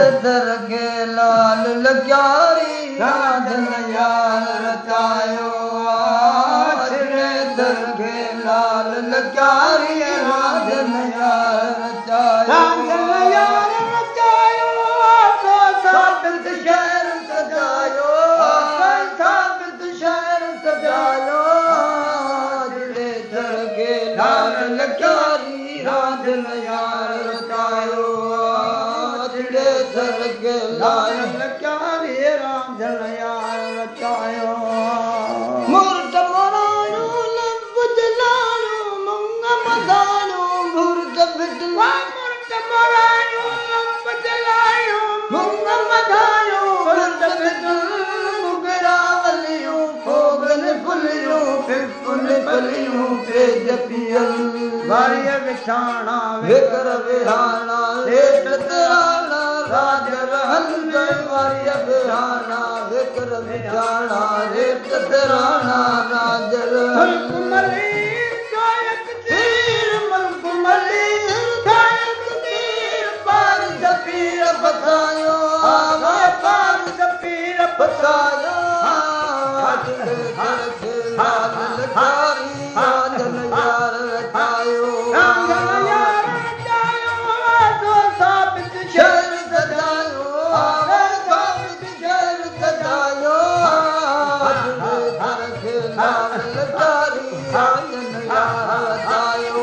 दर के लाल लक्यारी रांधन यार रचायो छिड़े दर के लाल लक्यारी रांधन यार रचायो तो साबित शहर सजायो साबित शहर सजायो छिड़े दर के लाल लक्यारी रांधन यार रचायो छिड़े दर के लाल लक्यारी रांधन यार रचायो मुर्द मोरायो लब जलायो मुंग मदायो मुर्द बिटला मुर्द मोरायो लब जलायो मुंग मदायो मुर्द बिटल मुगरा वलियो फोगन फुलियो फिफुल फलियो पेज पियल वारिय विछाणा विकर विहाना हेठ तराना राज रहन वारिय विहाना विकर विछाणा हेठ तराना राज रहन मलकुमली गायक तीर मलकुमली गायक तीर पार जपीर बसायो पार जपीर बसायो लाल लक्यारी रांधन यार रचायो रांधन यार रचायो तो साबित शहर सजायो साबित शहर सजायो दर के लाल लक्यारी रांधन यार रचायो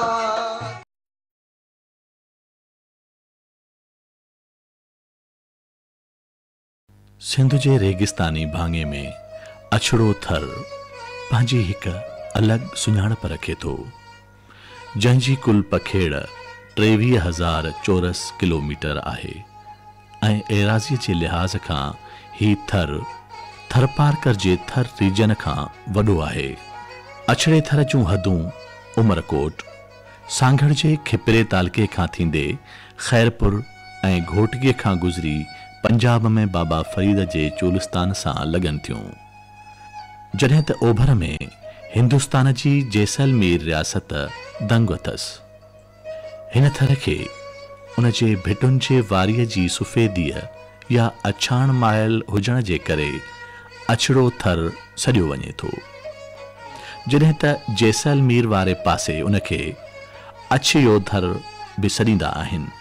सिंध जे रेगिस्तानी भाङे में अछड़ो थर पंहिंजी हिक अलॻि सुञाणप रखे थो जंहिंजी कुल पखेड़ 23,000 चौरस किलोमीटर आहे ऐं एराज़ीअ जे लिहाज़ खां ही थरपारकर जे थर रीजन खां वॾो आहे। अछड़े थर जूं हदूं उमरकोट सांगड़ जे खिपरे तालके खां थींदे ख़ैरपुर ऐं घोटगीअ खां गुज़री पंजाब में बाबा फरीद जे चोलिस्तान सां लॻनि थियूं जॾहिं त ओभर में हिंदुस्तान जी जैसलमेर रियासत दंग अथसि। हिन थर खे उन जे भिटुनि जे वारीअ जी सुफ़ेदीअ या अछाण मायल हुजण जे करे अछड़ो थर सॾियो वञे थो जॾहिं त जैसलमेर वारे पासे उनखे अछियो थर बि सॾींदा आहिनि।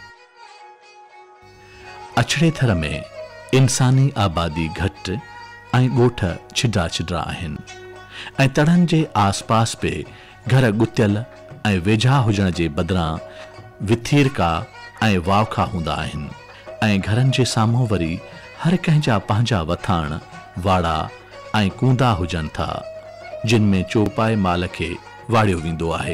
अछड़े थर में इंसानी आबादी घटि ऐं ॻोठ छिडा छिडा आहिनि ऐं तड़नि जे आसपास बि घर गुतियल ऐं वेझा हुजण जे बदिरां विथीरका ऐं वावखा हूंदा आहिनि ऐं घरनि जे साम्हूं वरी हर कंहिंजा पंहिंजा वथाण वाड़ा ऐं कूंदा हुजनि था जिन में चौपाए माल खे वाड़ियो वेंदो आहे।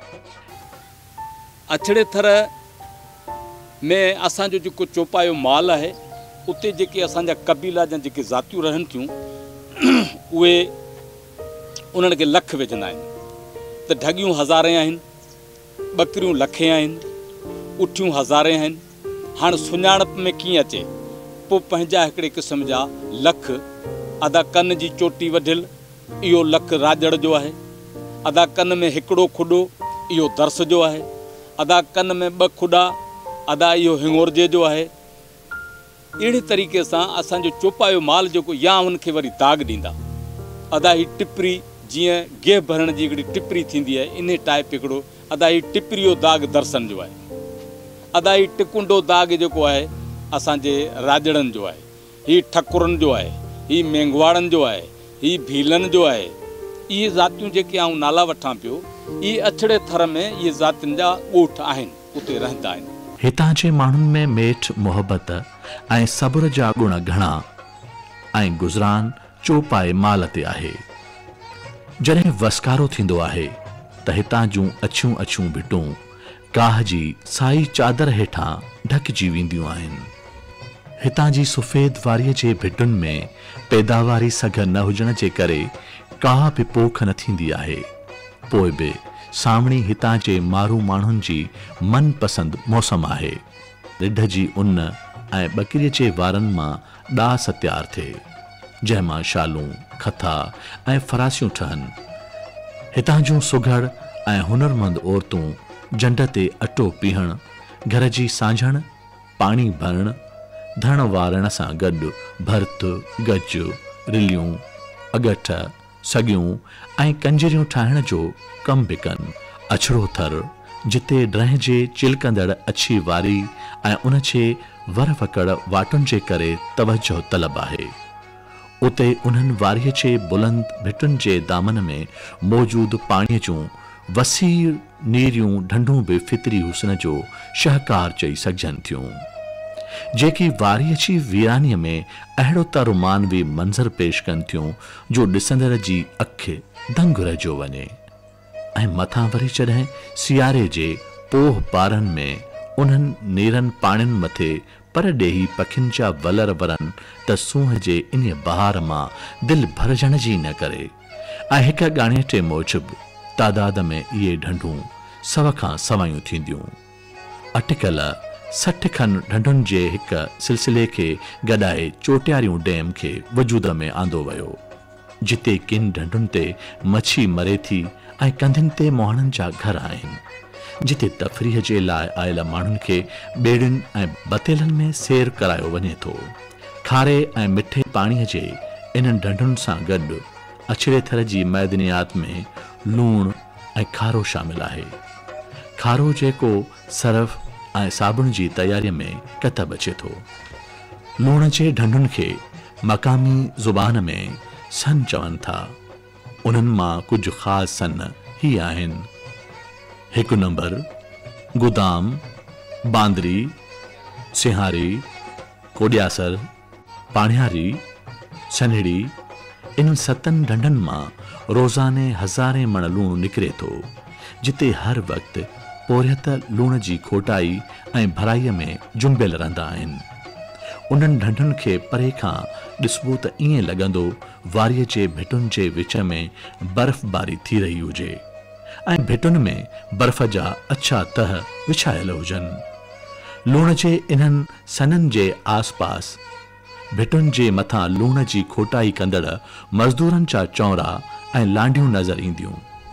अछड़े थर में असांजो जेको चौपायो माल आहे उते जेके असांजा कबीला जा जेके ज़ातियूं रहनि थियूं उहे उन्हनि खे लख विझंदा आहिनि त ढगियूं हज़ारे आहिनि ॿकरियूं लखे आहिनि उठियूं हज़ारे आहिनि। हाणे सुञाणप में कीअं अचे पोइ पंहिंजा हिकिड़े क़िस्म जा लख अदा कन जी चोटी वढियल इहो लख राजड़ जो आहे अदा कन में हिकिड़ो खुॾो इहो दर्स जो आहे अदा कन में ॿ खुॾा अदा इहो हिंगोरजे जो आहे। अहिड़े तरीक़े सां असांजो चौपायो माल जेको या उनखे वरी दाग ॾींदा अदा ही टिपरी जीअं गेह भरण जी हिकिड़ी टिपरी थींदी आहे इन टाइप हिकिड़ो अदा ही टिपरीअ दाग दर्शन जो आहे अदा ही टिकुंडो दाग जेको आहे असांजे राजड़नि जो आहे ही ठकुरनि जो आहे ही मेंगवाड़नि जो आहे ही भीलनि जो आहे। इहे ज़ातियूं जेके आऊं नाला वठां पियो इहे अछड़े थर में इहे ज़ातियुनि जा ॻोठ आहिनि उते रहंदा आहिनि। हितां जे माण्हुनि में मेठ मोहबत ऐं सब्र जा गुण घणा ऐं गुज़रान चौपाए माल ते आहे। जॾहिं वसकारो थींदो आहे त हितां जूं अछियूं अछियूं भिटूं काह जी साई चादर हेठां ढकिजी वेंदियूं आहिनि। हितां जी सुफ़ेद वारीअ जे भिटुनि में पैदावारी सघ न हुजण जे करे काह बि पोख न थींदी आहे। पोइ बि सावणी हितां जे मारू माण्हुनि जी मनपसंद मौसम आहे। रिढ जी उन ऐं ॿकरीअ जे वारनि मां ॾास तयारु थिए जंहिंमां शालूं खथा ऐं फरासियूं ठहनि। हितां जूं सुघड़ ऐं हुनरमंद औरतूं जंड ते अटो पीहण घर जी सांझण पाणी भरण धण वारण सां गॾु भर्त, गज, रिलियूं, अगठ, सॻियूं ऐं कंजरियूं ठाहिण जो कमु बि कनि। अछड़ो थर जिते ड्रह जे चिलकंदड़ अछी वारी ऐं उन जे वर वकड़ वाटुनि जे करे तवजो तलब आहे। उते उन्हनि वारीअ जे बुलंद भिटुनि जे दामन में मौजूद पाणीअ जूं वसीर नीरियूं ढंढूं बि फितरी हुस्न जो शाहकार चई सघजनि थियूं, जेकी वारीअ जी वीरानीअ में अहिड़ो तरुमानवी मंज़र पेश कनि थियूं जो ॾिसंदड़ जी अखि दंग रहिजी वञे। ऐं मथां वरी जॾहिं सियारे जे पोह बारनि में उन्हनि नीरनि पाणियुनि मथे पर ॾेही पखियुनि जा वलर वरनि त सूंहं जे इन बहार मां दिलि भरजण जी न करे। ऐं हिक ॻाणियटे मूजिबि तादाद में इहे ढंढूं 100 खां सवायूं थींदियूं। अटिकल 60 खनि ढंढुनि जे हिक सिलसिले खे गॾाए चोटियारियूं डैम खे वजूद में आंदो वियो, जिते किन ढंढुनि ते मच्छी मरे थी ऐं कंधियुनि ते मोहणनि जा घर आहिनि, जिते तफ़रीह जे लाइ आयल माण्हुनि खे ॿेड़ियुनि ऐं बतेलनि में सैर करायो वञे थो। खारे ऐं मिठे पाणीअ जे इन्हनि ढंढुनि सां गॾु अछड़े थर जी मैदनियात में लूणु ऐं खारो शामिल आहे। खारो जेको सरफ ऐं साबुण जी तयारीअ में कतब अचे थो। लूण जे ढंढुनि खे मक़ामी ज़ुबान में सन चवनि था। उन्हनि मां कुझु ख़ासि सन ही आहिनि: 1 नंबर गुदाम, बांदरी, सिहारी, कोडियासर, पाणियारी, सनड़ी। इन 7 ढंढनि मां रोज़ाने हज़ारे मण लूण निकिरे थो, जिते हर वक़्तु पोरियत लूण जी खोटाई ऐं भराईअ में जुंबियल रहंदा आहिनि। उन्हनि ढंढुनि खे परे खां ॾिसबो त ईअं लॻंदो वारीअ जे भिटुनि जे विच में बर्फ़बारी थी रही हुजे ऐं भिटुनि में बर्फ़ जा अछा तह विछायल हुजनि। लूण जे इन्हनि सननि जे आसपास भिटुनि जे मथां लूण जी खोटाई कंदड़ मज़दूरनि जा चौरा ऐं लांडियूं नज़र ईंदियूं,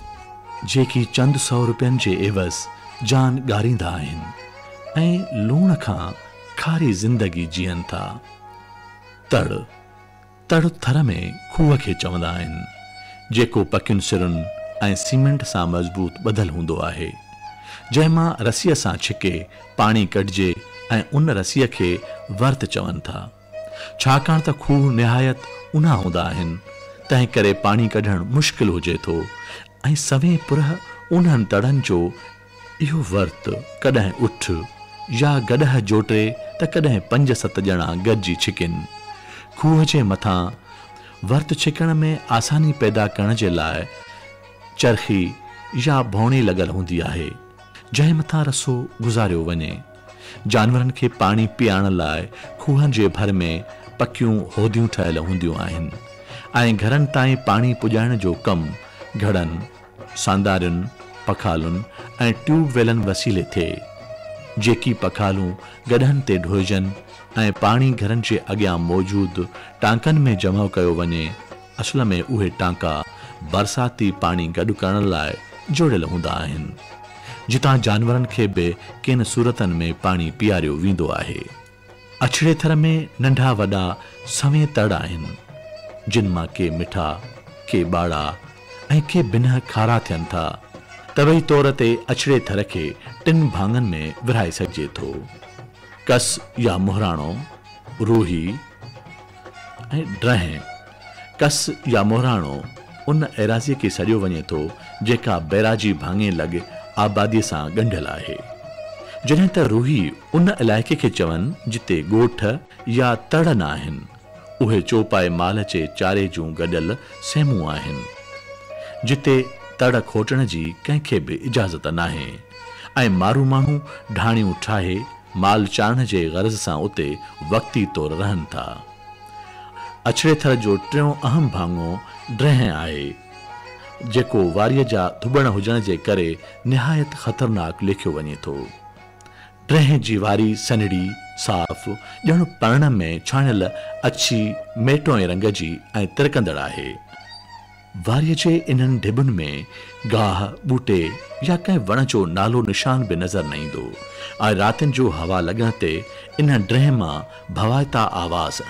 जेकी चंद 100 रुपयनि जे एवज़ जान ॻारींदा आहिनि ऐं लूण खां खारी ज़िंदगी जीअनि था। तड़ थर में खूह खे चवंदा आहिनि, जेको पकियुनि सिरुनि ऐं सीमेंट सां मज़बूत ॿधल हूंदो आहे, जंहिंमां रसीअ सां छिके पाणी कढिजे ऐं उन रसीअ खे वर्त चवनि था। छाकाणि त खूह निहायत उन्हा हूंदा आहिनि, तंहिं करे पाणी कढणु मुश्किल हुजे थो ऐं सवें पुरह उन्हनि तड़नि जो इहो वर्त कॾहिं उठ या गॾह जोटे त कॾहिं 5-7 ॼणा गॾिजी छिकिन। खूह जे मथां वर्त छिकण में आसानी पैदा करण जे लाइ चरखी या भौणी लॻल हूंदी आहे, जंहिं मथां रसो गुज़ारियो वञे। जानवरनि खे पाणी पीआरण लाइ खूहनि जे भर में पकियूं होदियूं ठहियल हूंदियूं आहिनि ऐं घरनि ताईं पाणी पुॼाइण जो कमु घड़नि, सांदारियुनि, पखालुनि ऐं ट्यूबवेलनि वसीले थिए, जेकी पखालूं गॾहनि ते ढोइजनि ऐं पाणी घरनि जे अॻियां मौजूदु टांकनि में जमा कयो वञे। असल में उहे टांका बरसाती पाणी गॾु करण लाइ जोड़ियल हूंदा आहिनि, जितां जानवरनि खे बि किन सूरतनि में पाणी पीआरियो वेंदो आहे। अछड़े थर में नंढा वॾा सवें तड़ आहिनि, जिन मां के मिठा, के ॿाड़ा ऐं के बिना खारा थियनि था। तवई तौर ते अछड़े थर खे 3 भाङनि में विरहाए सघिजे थो: कस या मुहराणो, रूही ऐं ड्रह। कस या मुहराणो उन एराज़ीअ खे सॼियो वञे थो जेका बैराजी भाङे लॻ आबादीअ सां ॻंढियल आहे, जॾहिं त रूही उन इलाइक़े खे चवनि जिते ॻोठ या तड़ न आहिनि। उहे चौपाए माल जे चारे जूं गॾियल सेमूं आहिनि, जिते तड़ खोटण जी कंहिंखे बि इजाज़त नाहे ऐं मारू माण्हू ढाणियूं ठाहे माल चाढ़ण जे ग़र्ज़ सां उते वक़्ती तौर रहनि था। अछड़े थर जो टियों अहम भाङो ड्रह आहे, जेको वारीअ जा धुॿण हुजण जे करे निहायत ख़तरनाक लिखियो वञे थो। ड्रह जी वारी सनड़ी, साफ़, ॼण परण में छाणियल अछी मेटोए रंग जी ऐं तिरकंदड़ आहे। वारीअ जे इन्हनि ढिबुनि में गाह ॿूटे या कंहिं वण जो नालो निशान बि नज़र न ईंदो ऐं रातिनि जो हवा लॻण ते इन ड्रह मां भवाइता आवाज़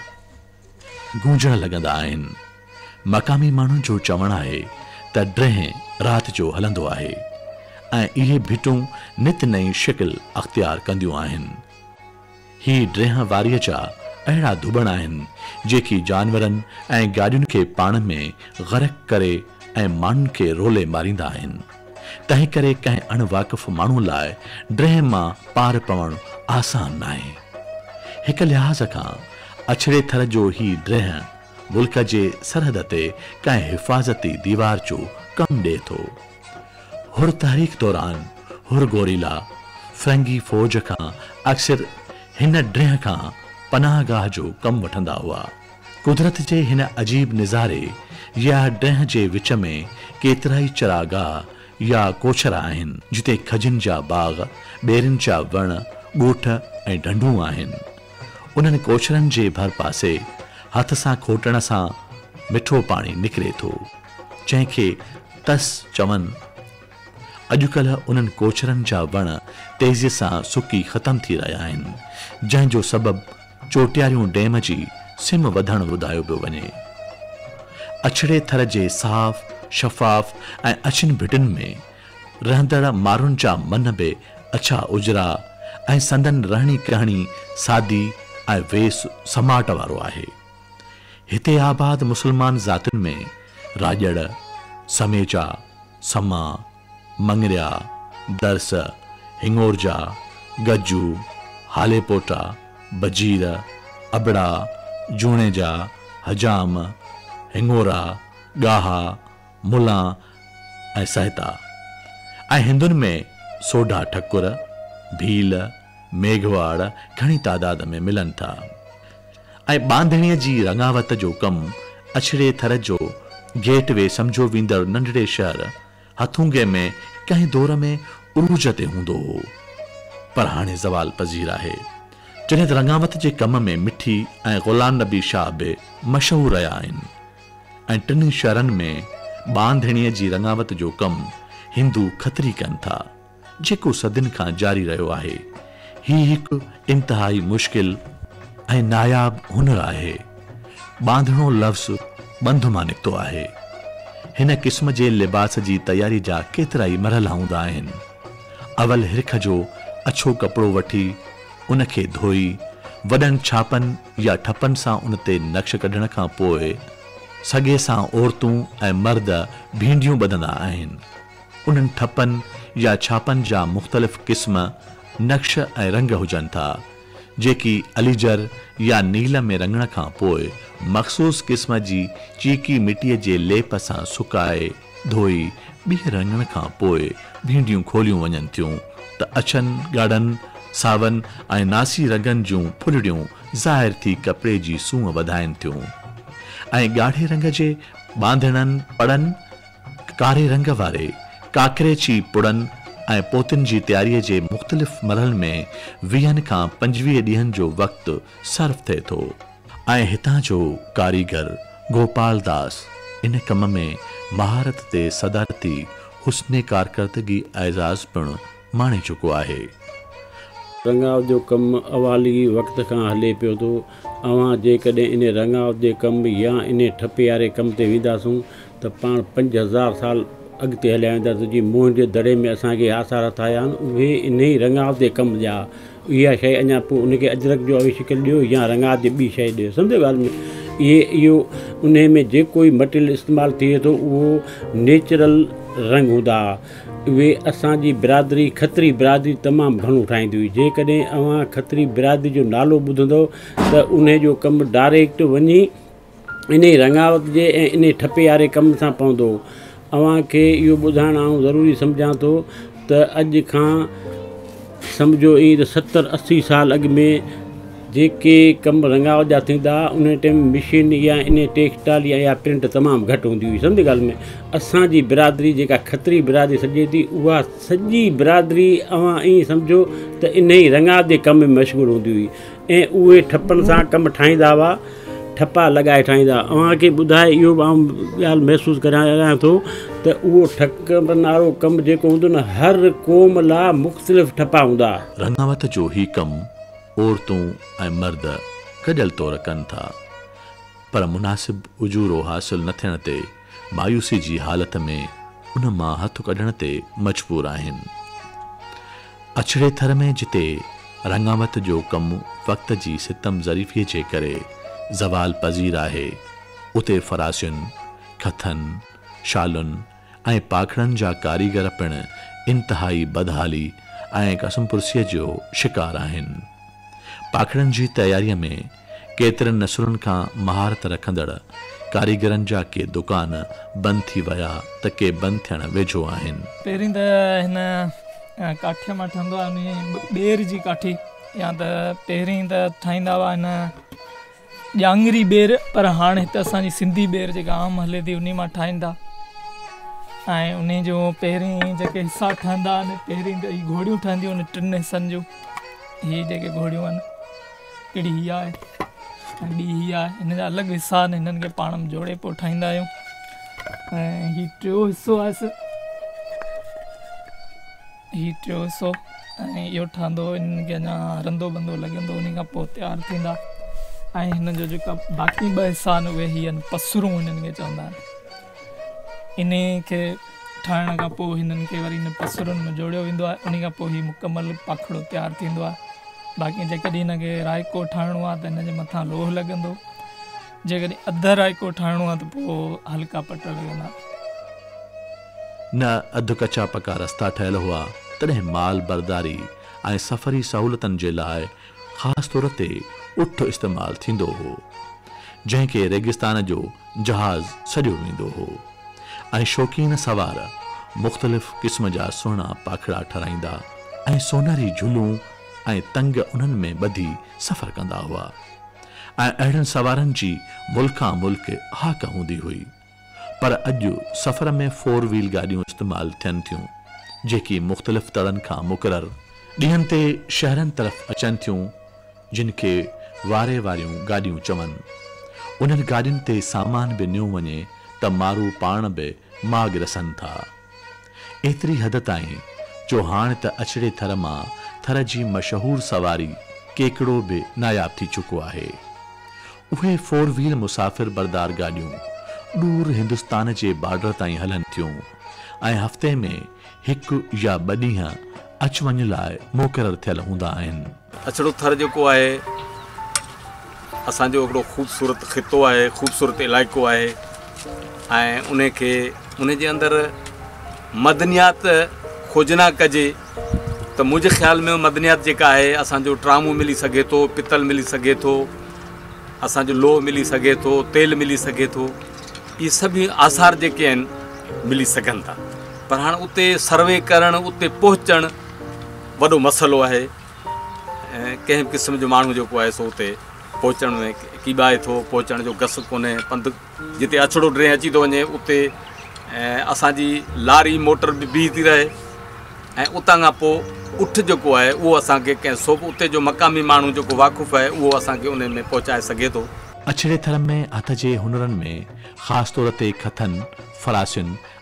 गूंजण लॻंदा आहिनि। मक़ामी माण्हुनि जो चवणु आहे त ड्रह राति जो हलंदो आहे ऐं इहे भिटूं नित नई शिकिल अख़्तियार कंदियूं आहिनि। ही ड्रह वारीअ जा अहिड़ा धुबण आहिनि जेकी जानवरनि ऐं गाॾियुनि खे पाण में ग़रक़ करे ऐं माण्हुनि खे रोले मारींदा आहिनि। तंहिं करे कंहिं अणवाक़िफ़ माण्हू लाइ ड्रह मां पार पवणु आसान नाहे। हिक लिहाज़ खां अछड़े थर जो ही ड्रह मुल्क जे सरहद ते कंहिं हिफ़ाज़ती दीवार जो कमु ॾिए थो। हुर तहरीक दौरान हुर गोरीला फ़्रंगी फ़ौज खां अक्सर हिन ड्रह खां पनाहगाह जो कमु वठंदा हुआ। कुदरत जे हिन अजीब निज़ारे या ड्रह जे विच में केतिरा ई चरागाह या कोछर आहिनि जिते खजनि जा बाग, ॿेरनि जा वण, ॻोठ ऐं ढंढूं आहिनि। उन्हनि कोछरनि जे भर पासे हथ सां खोटण सां मिठो पाणी निकिरे थो, जंहिंखे तस चवनि। अॼुकल्ह उन्हनि कोछरनि जा वण तेज़ीअ सां सुकी ख़तम थी रहिया आहिनि, जंहिंजो सबबु चोटियारियूं डैम जी सिम वधणु ॿुधायो पियो वञे। अछड़े थर जे साफ़ शफ़ाफ़ ऐं अछिन भिटिन में रहंदड़ माण्हुनि जा मन बि अछा उजरा ऐं संदन रहणी कहणी सादी ऐं वेस समाट वारो आहे। हिते आबाद मुसलमान ज़ातियुनि में राॼड़, समेजा, समा, मंगरिया, दरस, हिंगोरजा, गज्जू, हालेपोटा, बजीर, अबड़ा, जूणेजा, हजाम, हिंगोरा, गाहा, मुला ऐं सहता। ऐं हिंदुनि में सोढा ठकुर, भील, मेघवाड़ घणी तादाद में मिलनि था। ऐं बांधणीअ जी रंगावत जो कमु अछड़े थर जो गेटवे सम्झो वेंदड़ नंढड़े शहर हथूंगे में कंहिं दौर में उरूज ते हूंदो हो, पर हाणे ज़वाल पज़ीर आहे। जॾहिं त रंगावत जे कम में मिठी ऐं ग़ुलाम नबी शाह बि मशहूर रहिया आहिनि ऐं टिनी शहरनि में बांधणीअ जी रंगावत जो कमु हिंदू खतरी कनि था, जेको सदियुनि खां जारी रहियो आहे। ही हिकु इंतहाई मुश्किल ऐं नायाब हुनर आहे। बांधणो लफ़्ज़ बंध मां निकितो आहे। हिन क़िस्म जे लिबास जी तयारी जा केतिरा ई मरहला हूंदा आहिनि। अवल हिरख जो अछो कपिड़ो वठी उन खे धोई वॾनि छापनि या ठपनि सां उन ते नक्श कढण खां पोइ सॻे सां औरतूं ऐं मर्द भींडियूं ॿधंदा आहिनि। उन्हनि ठपनि या छापनि जा मुख़्तलिफ़ क़िस्म, नक्श ऐं रंग हुजनि था, जेकी अलीजर या नील में रंगण खां पोइ मख़सूस क़िस्म जी चीकी मिटीअ जे लेप सां सुकाए धोई ॿीहर रंगण खां पोइ भींडियूं खोलियूं वञनि थियूं त अछनि, ॻाढ़नि, सावनि ऐं नासी रंगनि जूं फुलड़ियूं ज़ाहिर थी कपिड़े जी सूंहं वधाइनि थियूं। ऐं ॻाढ़े रंग जे बांधणनि पड़नि, कारे रंग वारे काकरेची पुड़नि ऐं पोतिन जी तयारीअ जे मुख़्तलिफ़ मरहलनि में 20 खां 25 ॾींहनि जो वक़्तु सर्फ थिए थो। ऐं हितां जो कारीगर गोपाल दास इन कम में महारत ते सदारती हुस्ने कारकर्दगी एज़ाज़ पिणु माणे चुको आहे। रंगावत जो कमु अवाली वक़्त खां हले पियो थो। अवां जेकॾहिं इन रंगावत जे कमु या इन ठपे वारे कम ते वेंदासूं त पाण 5000 साल अॻिते हलिया वेंदासीं। जीअं मुंहं जे दड़े में असांखे आसार ठाहिया आहिनि, उहे इन ई रंगावत जे कमु जा। इहा शइ अञा पोइ उनखे अजरक जो आविष्कार ॾियो या रंगावत जी ॿी शइ ॾियो, सम्झो ॻाल्हि में। इहो उन में जेको ई मटेरियल इस्तेमालु थिए थो उहो नेचुरल रंग हूंदा। उहे असांजी बिरादरी खत्री बिरादरी तमामु घणो ठाहींदी हुई। जेकॾहिं अवां खत्री बिरादरी जो नालो ॿुधंदो त उन जो कमु डायरेक्ट वञी इन ई रंगावत जे ऐं इन ठपे वारे कम सां पवंदो। अवां खे इहो ॿुधाइणु आउं ज़रूरी सम्झां थो त अॼु खां सम्झो ई त 70-80 साल अॻु में जेके कम रंगावत जा थींदा उन टाइम मशीन या इन टेक्सटाइल या प्रिंट तमामु घटि हूंदी हुई। सम्झ ॻाल्हि में, असांजी बिरादरी जेका खत्री बिरादरी सॼे थी, उहा सॼी बिरादरी अवां ईअं सम्झो त इन ई रंगावत जे कम में मशगूल हूंदी हुई। ऐं उहे ठपनि सां कमु ठाहींदा हुआ। ठपा लॻाए ठाहींदा। अव्हांखे ॿुधाए इहो बि ॻाल्हि महसूसु करायां थो त उहो ठक नारो कमु जेको हूंदो न, हर क़ौम लाइ मुख़्तलिफ़ ठपा हूंदा। रंगावत जो ही कमु औरतूं ऐं मर्द गॾियल तौरु कनि था, पर मुनासिब उजूरो हासिलु न थियण ते मायूसी जी हालत में उन मां हथु कढण ते मजबूर आहिनि। अछड़े थर में जिते रंगावत जो कमु वक़्त जी सितम ज़रीफ़ीअ जे करे ज़वाल पज़ीर आहे, उते फरासियुनि, खथनि, शालुनि ऐं पाखड़नि जा कारीगर पिणु इंतिहाई बदहाली ऐं कसमपुरसीअ जो शिकार आहिनि। पाखड़नि जी तयारीअ में केतिरनि नसुलनि खां महारत रखंदड़ कारीगरनि जा के दुकान बंदि थी विया त के बंदि थियण वेझो आहिनि। पहिरीं त हिन काठीअ मां ठहंदो आहे उन ॿेर जी काठी, या त पहिरीं त ठाहींदा हुआ हिन ॼांगरी ॿेर, पर हाणे हिते असांजी सिंधी ॿेर जेका आम हले थी उन मां ठाहीनि था। ऐं उन जो पहिरीं जेके हिसा ठहंदा आहिनि, पहिरीं त ही घोड़ियूं ठहंदियूं आहिनि 3 हिसनि जूं। हीअ जेके घोड़ियूं आहिनि, हिकिड़ी हीअ आहे ऐं ॿी हीअ आहे, हिन जा अलॻि हिसा आहिनि, हिननि खे पाण में जोड़े पोइ ठाहींदा आहियूं। ऐं हीउ टियों हिसो आहे, हीउ टियों हिसो, ऐं इहो ठहंदो, हिननि खे अञा रंदो बंदो लॻंदो, उन खां पोइ तयारु थींदा। ऐं हिन जो जेका बाक़ी 2 हिसा आहिनि उहे हीअ पसरूं हिननि खे चवंदा आहिनि। इन खे ठाहिण खां पोइ हिननि खे वरी हिन पसरुनि में जोड़ियो वेंदो आहे, उन खां पोइ हीउ मुकमल पाखड़ो तयारु थींदो आहे। बाक़ी जेकॾहिं हिनखे रायको ठाहिणो आहे त हिन जे मथां लोह लॻंदो, जेकॾहिं अधु रायको ठाहिणो आहे त पोइ हल्का पट लॻंदा। न अधु कचा पका रस्ता ठहियल हुआ, तॾहिं माल बरदारी ऐं सफ़री सहूलतनि जे लाइ ख़ासि तौर ते उठ इस्तेमालु थींदो हो, जंहिंखे रेगिस्तान जो जहाज़ सॼो वेंदो हो। ऐं शौक़ीन सवार मुख़्तलिफ़ क़िस्म जा सुहिणा पाखड़ा ठहिराईंदा ऐं सोनरी झूलूं ऐं तंग उन्हनि में ॿधी सफ़र कंदा हुआ। ऐं अहिड़नि सवारनि जी मुल्खां मुल्क हाक हूंदी हुई। पर अॼु सफ़र में 4 व्हील गाॾियूं इस्तेमालु थियनि थियूं, जेकी मुख़्तलिफ़ तरनि खां मुक़ररु ॾींहंनि ते शहरनि तरफ़ अचनि थियूं, जिन खे वारे वारियूं गाॾियूं चवनि। उन्हनि गाॾियुनि ते सामान बि नियो वञे त माण्हू पाण बि माॻ रसनि था। एतिरी हद ताईं जो हाणे त अछड़े थर मां थर जी मशहूरु सवारी केकड़ो बि नायाब थी चुको आहे। उहे 4 व्हील मुसाफ़िर बरदार गाॾियूं दूर हिंदुस्तान जे बॉर्डर ताईं हलनि थियूं ऐं हफ़्ते में 1 या 2 ॾींहं अच वञ लाइ मुक़ररु थियल हूंदा आहिनि। अछड़ो थर जेको आहे असांजो हिकिड़ो ख़ूबसूरत ख़ितो आहे, ख़ूबसूरत इलाइक़ो आहे। ऐं उन जे अंदरि मदनियात खोजना कजे त मुंहिंजे ख़्याल में मदनियात जेका आहे, असांजो ट्रामो मिली सघे थो, पितल मिली सघे थो, असांजो लोह मिली सघे थो, तेल मिली सघे थो। इहे सभु आसार जेके आहिनि मिली सघनि था, पर हाणे उते सर्वे करणु, उते पहुचणु वॾो मसइलो आहे। कंहिं क़िस्म जो माण्हू जेको आहे सो उते पहुचण में कीबाए थो, पहुचण जो गस कोन्हे। पंधु जिते अछड़ो ड्रे अची थो वञे उते असांजी लारी मोटर बि बीह थी रहे, ऐं उतां खां पोइ उठ जेको आहे उहो असांखे कंहिं उते जो मक़ामी माण्हू जेको वाक़ुफ़ु आहे उहो असांखे उन में पहुचाए सघे थो। अछड़े थर में हथ जे हुनरनि में ख़ासि तौर ते खथनि, फरासियुनि